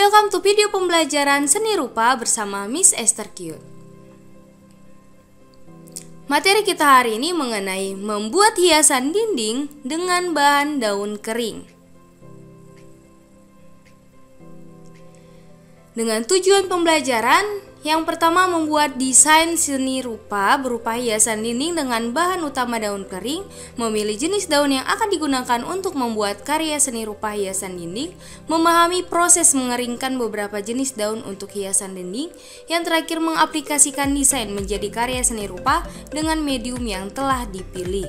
Welcome to video pembelajaran seni rupa bersama Miss Esther Cute. Materi kita hari ini mengenai membuat hiasan dinding dengan bahan daun kering. Dengan tujuan pembelajaran, yang pertama membuat desain seni rupa berupa hiasan dinding dengan bahan utama daun kering, memilih jenis daun yang akan digunakan untuk membuat karya seni rupa hiasan dinding, memahami proses mengeringkan beberapa jenis daun untuk hiasan dinding, yang terakhir mengaplikasikan desain menjadi karya seni rupa dengan medium yang telah dipilih.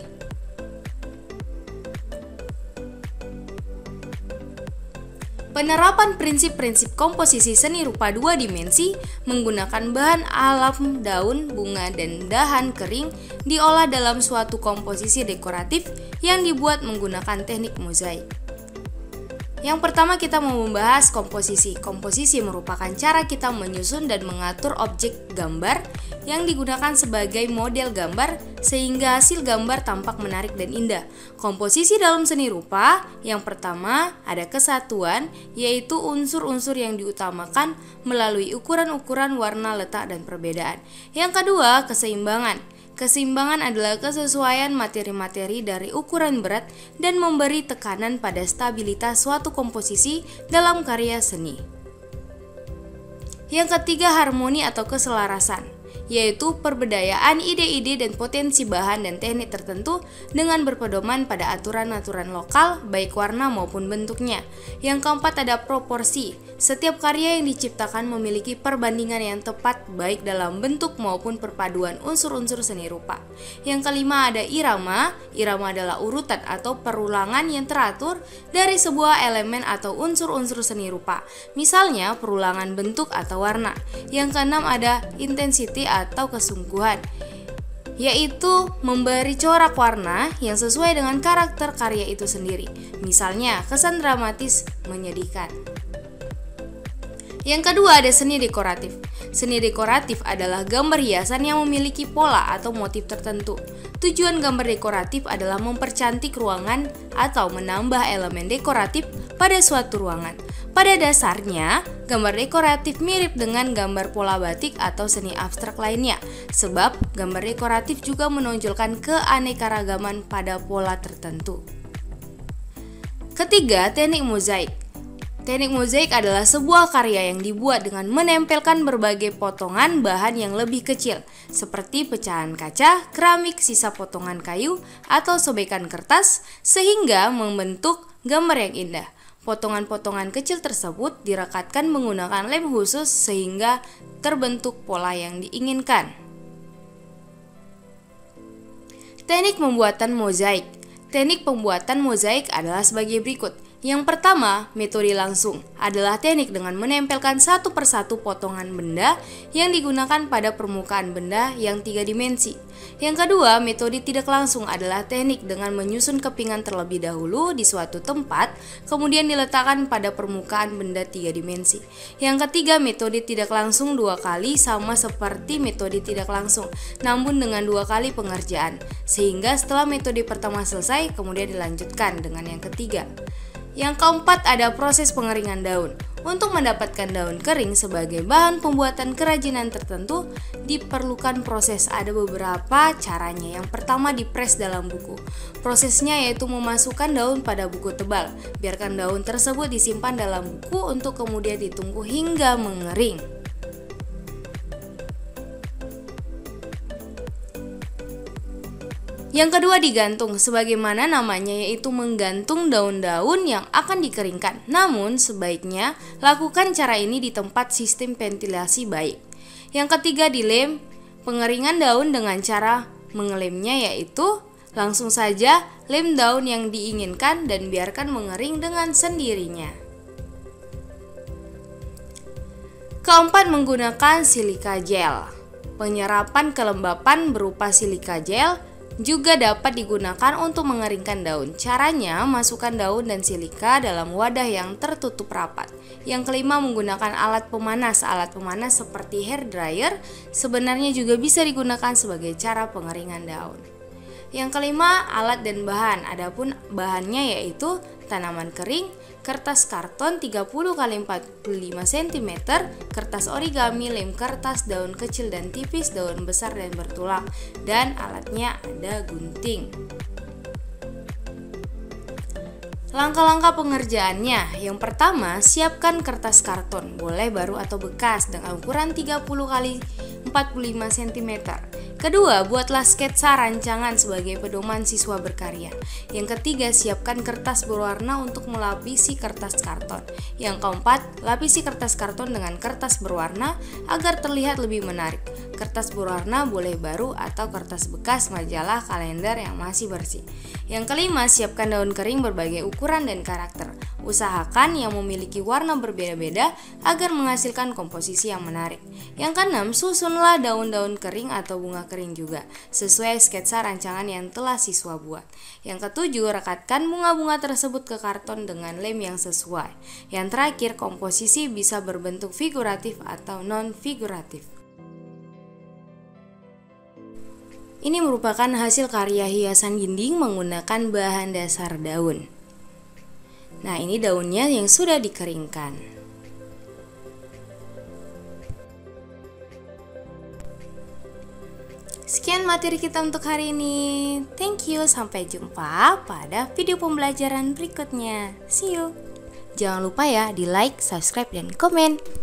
Penerapan prinsip-prinsip komposisi seni rupa dua dimensi menggunakan bahan alam daun, bunga, dan dahan kering diolah dalam suatu komposisi dekoratif yang dibuat menggunakan teknik mozaik. Yang pertama kita mau membahas komposisi. Komposisi merupakan cara kita menyusun dan mengatur objek gambar yang digunakan sebagai model gambar sehingga hasil gambar tampak menarik dan indah. Komposisi dalam seni rupa, yang pertama ada kesatuan, yaitu unsur-unsur yang diutamakan melalui ukuran-ukuran warna, letak, dan perbedaan. Yang kedua, keseimbangan. Keseimbangan adalah kesesuaian materi-materi dari ukuran berat dan memberi tekanan pada stabilitas suatu komposisi dalam karya seni. Yang ketiga, harmoni atau keselarasan, yaitu perbedaan ide-ide dan potensi bahan dan teknik tertentu dengan berpedoman pada aturan-aturan lokal baik warna maupun bentuknya. Yang keempat ada proporsi. Setiap karya yang diciptakan memiliki perbandingan yang tepat baik dalam bentuk maupun perpaduan unsur-unsur seni rupa. Yang kelima ada irama. Irama adalah urutan atau perulangan yang teratur dari sebuah elemen atau unsur-unsur seni rupa. Misalnya perulangan bentuk atau warna. Yang keenam ada intensity atau kesungguhan, yaitu memberi corak warna yang sesuai dengan karakter karya itu sendiri. Misalnya kesan dramatis menyedihkan. Yang kedua ada seni dekoratif. Seni dekoratif adalah gambar hiasan yang memiliki pola atau motif tertentu. Tujuan gambar dekoratif adalah mempercantik ruangan atau menambah elemen dekoratif pada suatu ruangan. Pada dasarnya, gambar dekoratif mirip dengan gambar pola batik atau seni abstrak lainnya, sebab gambar dekoratif juga menonjolkan keanekaragaman pada pola tertentu. Ketiga, teknik mozaik. Teknik mozaik adalah sebuah karya yang dibuat dengan menempelkan berbagai potongan bahan yang lebih kecil, seperti pecahan kaca, keramik, sisa potongan kayu, atau sobekan kertas, sehingga membentuk gambar yang indah. Potongan-potongan kecil tersebut direkatkan menggunakan lem khusus sehingga terbentuk pola yang diinginkan. Teknik pembuatan mozaik. Teknik pembuatan mozaik adalah sebagai berikut. Yang pertama, metode langsung adalah teknik dengan menempelkan satu persatu potongan benda yang digunakan pada permukaan benda yang 3 dimensi. Yang kedua, metode tidak langsung adalah teknik dengan menyusun kepingan terlebih dahulu di suatu tempat, kemudian diletakkan pada permukaan benda 3 dimensi. Yang ketiga, metode tidak langsung 2 kali sama seperti metode tidak langsung, namun dengan 2 kali pengerjaan, sehingga setelah metode pertama selesai, kemudian dilanjutkan dengan yang ketiga. Yang keempat ada proses pengeringan daun. Untuk mendapatkan daun kering sebagai bahan pembuatan kerajinan tertentu, diperlukan proses. Ada beberapa caranya. Yang pertama dipres dalam buku. Prosesnya yaitu memasukkan daun pada buku tebal. Biarkan daun tersebut disimpan dalam buku untuk kemudian ditunggu hingga mengering. Yang kedua digantung, sebagaimana namanya yaitu menggantung daun-daun yang akan dikeringkan. Namun sebaiknya lakukan cara ini di tempat sistem ventilasi baik. Yang ketiga dilem, pengeringan daun dengan cara mengelemnya yaitu langsung saja lem daun yang diinginkan dan biarkan mengering dengan sendirinya. Keempat menggunakan silika gel. Penyerapan kelembapan berupa silika gel juga dapat digunakan untuk mengeringkan daun. Caranya, masukkan daun dan silika dalam wadah yang tertutup rapat. Yang kelima, menggunakan alat pemanas. Alat pemanas seperti hair dryer sebenarnya juga bisa digunakan sebagai cara pengeringan daun. Yang kelima, alat dan bahan. Adapun bahannya yaitu tanaman kering, kertas karton 30 x 45 cm, kertas origami, lem kertas, daun kecil dan tipis, daun besar dan bertulang, dan alatnya ada gunting. Langkah-langkah pengerjaannya. Yang pertama, siapkan kertas karton, boleh baru atau bekas dengan ukuran 30 x 45 cm. Kedua, buatlah sketsa rancangan sebagai pedoman siswa berkarya. Yang ketiga, siapkan kertas berwarna untuk melapisi kertas karton. Yang keempat, lapisi kertas karton dengan kertas berwarna agar terlihat lebih menarik. Kertas berwarna boleh baru atau kertas bekas majalah, kalender yang masih bersih. Yang kelima, siapkan daun kering berbagai ukuran dan karakter. Usahakan yang memiliki warna berbeda-beda agar menghasilkan komposisi yang menarik. Yang keenam, susunlah daun-daun kering atau bunga kering juga, sesuai sketsa rancangan yang telah siswa buat. Yang ketujuh, rekatkan bunga-bunga tersebut ke karton dengan lem yang sesuai. Yang terakhir, komposisi bisa berbentuk figuratif atau non-figuratif. Ini merupakan hasil karya hiasan dinding menggunakan bahan dasar daun. Nah, ini daunnya yang sudah dikeringkan. Sekian materi kita untuk hari ini. Thank you, sampai jumpa pada video pembelajaran berikutnya. See you. Jangan lupa ya di like, subscribe, dan komen.